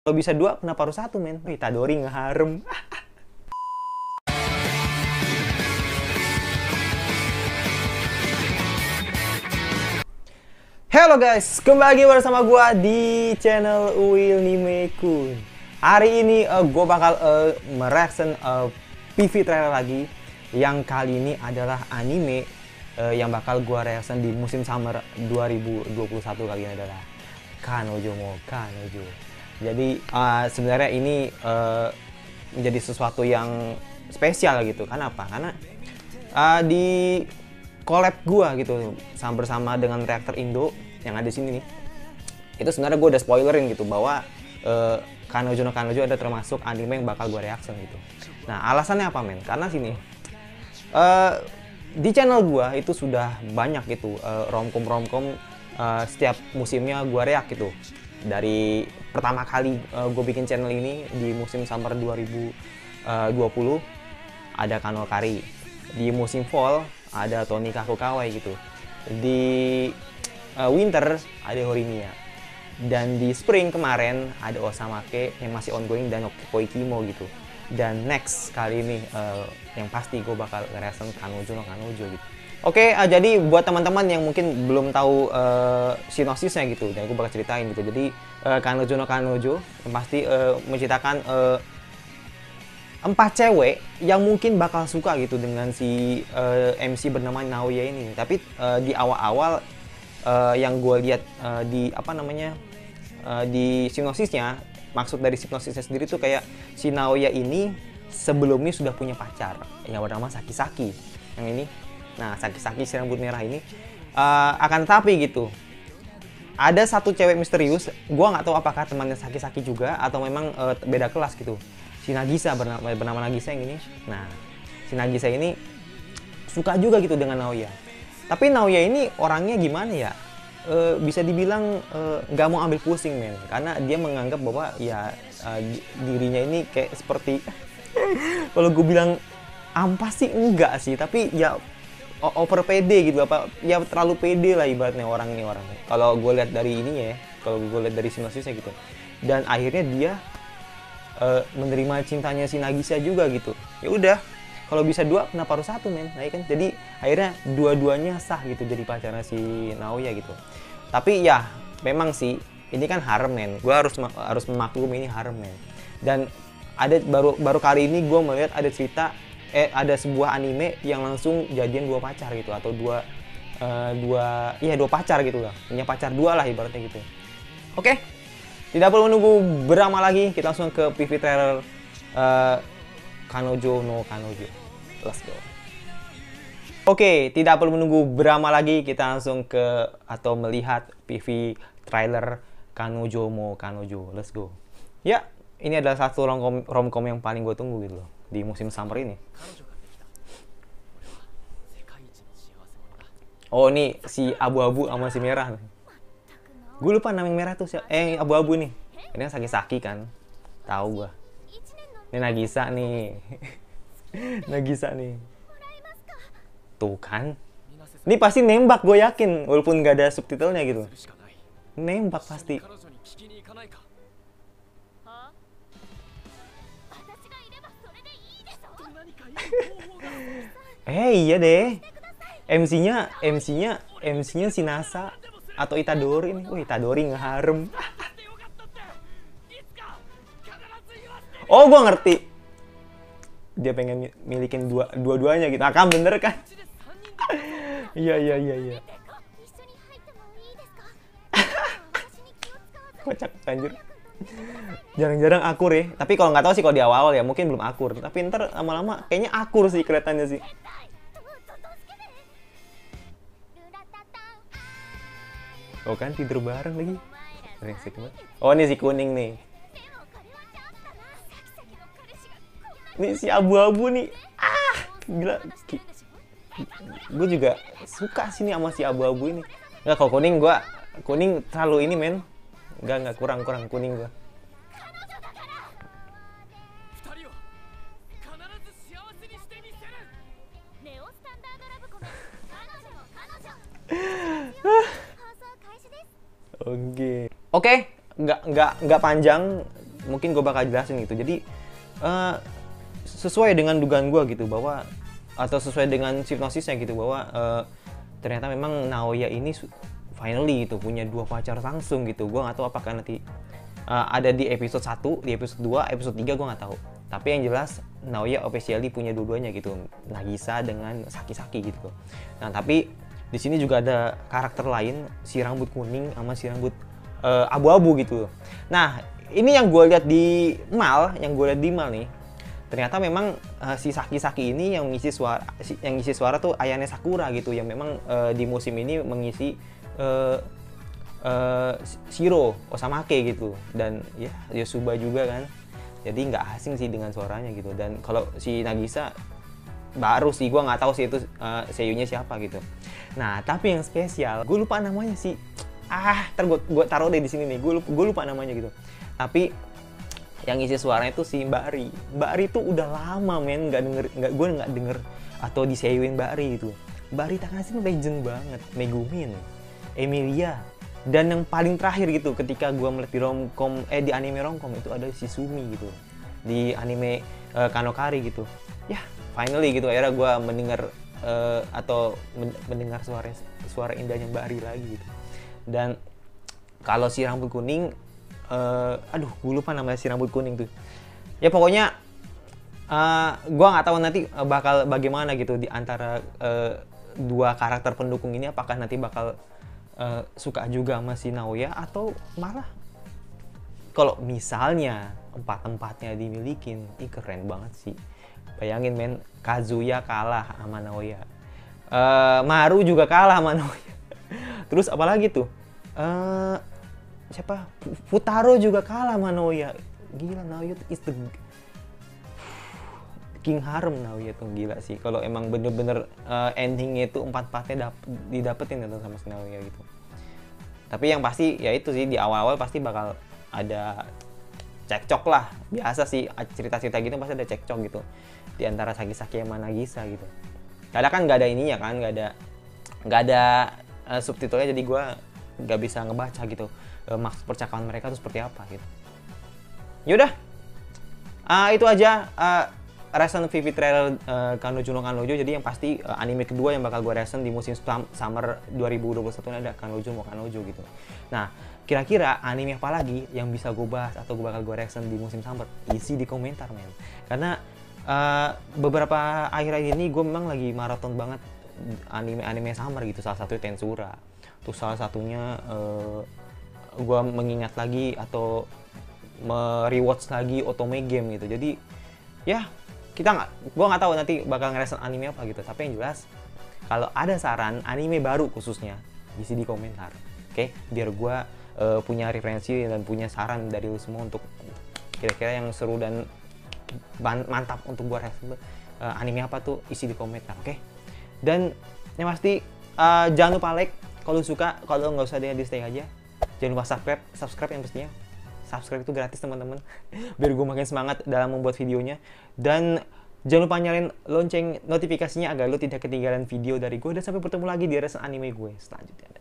Kalau bisa dua, kenapa harus satu, men? Wih, Itadori ngeharem. Halo guys, kembali lagi bersama gua di channel Uil Nimekun. Hari ini gue bakal mereaction PV trailer lagi. Yang kali ini adalah anime yang bakal gua reaction di musim summer 2021 kali ini adalah Kanojo mo Kanojo. Jadi sebenarnya ini menjadi sesuatu yang spesial gitu. Kenapa? Karena di collab gua gitu bersama dengan reaktor Indo yang ada di sini nih. Itu sebenarnya gue udah spoilerin gitu bahwa Kanojo no Kanojo ada termasuk anime yang bakal gue reaction gitu. Nah, alasannya apa, men? Karena sini di channel gua itu sudah banyak gitu romcom setiap musimnya gua react gitu. Dari pertama kali gue bikin channel ini di musim summer 2020 ada Kano Kari. Di musim fall ada Tony Kakukawai gitu. Di winter ada Horimiya. Dan di spring kemarin ada Osamake yang masih ongoing dan Koikimo gitu. Dan next kali ini yang pasti gue bakal reaction Kanojo no Kanojo gitu. Oke, jadi buat teman-teman yang mungkin belum tahu sinopsisnya gitu, dan gue bakal ceritain gitu. Jadi Kanojo no Kanojo yang pasti menceritakan 4 cewek yang mungkin bakal suka gitu dengan si MC bernama Naoya ini. Tapi di awal-awal yang gue lihat di apa namanya di sinopsisnya, maksud dari sinopsisnya sendiri tuh kayak si Naoya ini sebelumnya sudah punya pacar yang bernama Saki-Saki. Yang ini, nah Saki-Saki si rambut merah ini akan tapi gitu. Ada satu cewek misterius, gue nggak tahu apakah temannya Saki-Saki juga atau memang beda kelas gitu. Si Nagisa bernama Nagisa yang ini. Nah, si Nagisa ini suka juga gitu dengan Naoya. Tapi Naoya ini orangnya gimana ya? Bisa dibilang nggak mau ambil pusing, men. Karena dia menganggap bahwa ya dirinya ini kayak seperti kalau gue bilang ampas sih enggak sih, tapi ya over pede gitu, apa ya terlalu pede lah ibaratnya orang ini orang. Kalau gue lihat dari ininya ya, kalau gue lihat dari sinopsisnya gitu. Dan akhirnya dia menerima cintanya si Nagisa juga gitu. Ya udah, kalau bisa dua kenapa harus satu, men? Nah, kan jadi akhirnya dua-duanya sah gitu jadi pacarnya si Naoya gitu. Tapi ya memang sih ini kan harem, men. Gue harus memaklumi ini harem, men. Dan ada baru kali ini gue melihat ada cerita ada sebuah anime yang langsung jadian dua pacar gitu, atau dua pacar gitu lah, punya pacar dua lah ibaratnya gitu. Oke, tidak perlu menunggu berlama lagi, kita langsung ke PV trailer Kanojo no Kanojo. Let's go. Oke, tidak perlu menunggu berlama lagi, kita langsung ke atau melihat PV trailer Kanojo mo Kanojo. Let's go. Ya, ini adalah satu romcom yang paling gue tunggu gitu loh di musim summer ini. Oh, ini si abu-abu sama si merah. Gue lupa nama yang merah tuh siapa. Abu-abu nih. Ini Saki-Saki kan. Tahu gua. Ini Nagisa nih. Nagisa nih. Tuh kan. Ini pasti nembak, gue yakin, walaupun nggak ada subtitlenya gitu. Nembak pasti. Iya deh. MC-nya si Nasa atau Itadori nih. Wih, Itadori ngeharem. Oh, gue ngerti. Dia pengen milikin dua-duanya gitu. Akan bener kan? Iya. Kocak anjir. Jarang-jarang akur ya. Tapi kalau nggak tahu sih, kalau di awal ya mungkin belum akur. Tapi ntar lama-lama kayaknya akur sih kelihatannya sih. Oh kan, tidur bareng lagi. Oh, ini si kuning nih. Ini si abu-abu nih. Gila. Gue juga suka sini sama si abu-abu ini. Nggak, kalau kuning terlalu ini, men. Nggak kurang kuning gue. Oke, nggak panjang. mungkin gue bakal jelasin gitu. Jadi sesuai dengan dugaan gue gitu, bahwa atau sesuai dengan hipnosisnya gitu, bahwa ternyata memang Naoya ini finally gitu punya 2 pacar langsung gitu. Gue nggak tahu apakah nanti ada di episode 1, di episode 2, episode 3 gue nggak tahu. Tapi yang jelas Naoya officially punya dua-duanya gitu, Nagisa dengan Saki-Saki gitu. Nah tapi di sini juga ada karakter lain, si rambut kuning sama si rambut abu-abu gitu. Nah ini yang gue lihat di Mal, nih, ternyata memang si Saki-Saki ini yang ngisi suara tuh Ayane Sakura gitu, yang memang di musim ini mengisi Shiro Osamake gitu, dan ya Yosuba juga kan. Jadi nggak asing sih dengan suaranya gitu. Dan kalau si Nagisa baru sih, gue nggak tahu sih itu seiyunya siapa gitu. Nah tapi yang spesial, gue lupa namanya sih. Ntar gue taruh deh di sini nih. Gue lupa namanya gitu. Tapi yang isi suaranya itu si Mbak Ri. Mbak Ri tuh udah lama men gue nggak denger atau diseiyuin Mbak Ri itu. Mbak Ri Takahashi legend banget. Megumin, Emilia, dan yang paling terakhir gitu ketika gue melihat di di anime romcom itu ada si Sumi gitu di anime Kanokari gitu. Ya finally gitu akhirnya gue mendengar mendengar suara indahnya Mbak Ri lagi gitu. Dan kalau si rambut kuning, gue lupa namanya si rambut kuning tuh. Ya pokoknya gue nggak tahu nanti bakal bagaimana gitu di antara 2 karakter pendukung ini, apakah nanti bakal suka juga sama si Naoya atau malah kalau misalnya 4-empatnya dimilikin, keren banget sih. Bayangin men, Kazuya kalah sama Naoya, Maru juga kalah sama Naoya. Terus apalagi tuh? Siapa? Futaro juga kalah sama Naoya. Gila, Naoya is the King Harem. Naoya tuh gila sih. Kalau emang bener-bener endingnya itu 4-empatnya didapetin gitu sama si Naoya gitu. Tapi yang pasti ya itu sih, di awal-awal pasti bakal ada cekcok lah. Biasa sih cerita-cerita gitu pasti ada cekcok gitu di antara Saki-Saki sama Nagisa gitu. Kadang kan nggak ada ininya kan, nggak ada subtitlenya, jadi gue nggak bisa ngebaca gitu maksud percakapan mereka itu seperti apa gitu. Yaudah, itu aja reaction Vivid Trailer Kanoujo no Kanoujo. Jadi yang pasti anime kedua yang bakal gue reaction di musim summer 2021 ini ada Kanoujo no Kanoujo gitu. Nah kira-kira anime apa lagi yang bisa gue bahas atau bakal gue reaction di musim summer, isi di komentar men. Karena beberapa akhir-akhir ini gue memang lagi maraton banget anime summer gitu. Salah satunya Tensura, terus salah satunya gue mengingat lagi atau merewatch lagi Otome Game gitu. Jadi ya gue nggak tahu nanti bakal ngereaction anime apa gitu. Tapi yang jelas kalau ada saran anime baru khususnya, isi di komentar, oke? Biar gue punya referensi dan punya saran dari lu semua untuk kira-kira yang seru dan mantap untuk gue reaction anime apa tuh, isi di komentar, oke? Dan yang pasti jangan lupa like kalau suka. Kalau nggak usah di stay aja. Jangan lupa subscribe yang pastinya. Subscribe itu gratis teman-teman, biar gue makin semangat dalam membuat videonya. Dan jangan lupa nyalain lonceng notifikasinya agar lo tidak ketinggalan video dari gue. Dan sampai bertemu lagi di reaction anime gue selanjutnya.